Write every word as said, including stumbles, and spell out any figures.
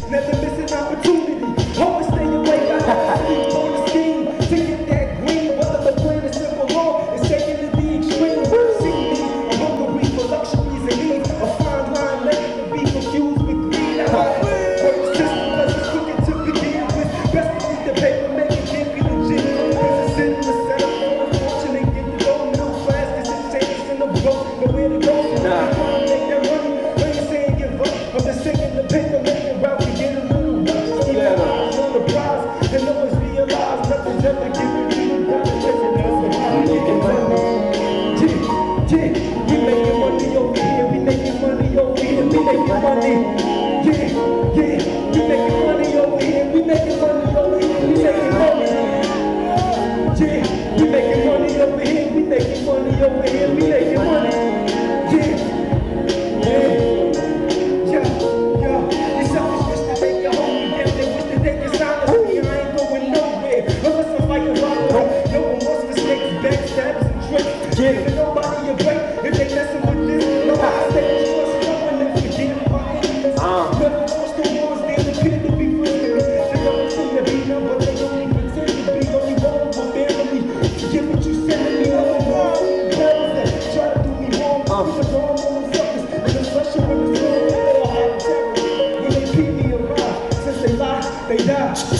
never miss an opportunity. Always stay awake, I never sleep on the scheme to get that green. Whether the plan is simple or it's taken to the extreme. See me, I'm hungry for luxuries and needs. A fine line never to be confused with greed. I like work the system cause it's crooked to begin with. Best to read the paper, make it can't be legit. Cause it's in the setup for unfortunate. Get the gold middle class, cause it's changed in the boat. Nowhere to go, so nah. Make that money, when you saying give up. I'm just taking the paper, making route to get a little rush. Even eyes on the prize, and always realize nothing's ever given me. You gotta chase it, that's the how we making money. Yeah, yeah, we making money over here, we making money over here, we making money. Yeah, yeah, we making money over here, we making money over here, we making money. Yeah, we making money over here, we making money over here, we making money. Yeah, yeah, yeah, yeah. These suckers wish that they could hold me down, they wish that they could silence me. I ain't going nowhere unless I'm fighting robbery. No one wants mistakes, backstabs, and tricks. Yeah, nobody a break if they messing with this. No, I stay trust no one that forget my enemies. Never lost the wars, they appear to be friends with me. They don't seem to be none, but they only pretend to be. Only one will bear me. Forget what you said to me, no more. Brothers that try to do me wrong, we was wrong on the suckers. And especially when it's wrong, they all have terror. When they beat me around, since they lie, they die.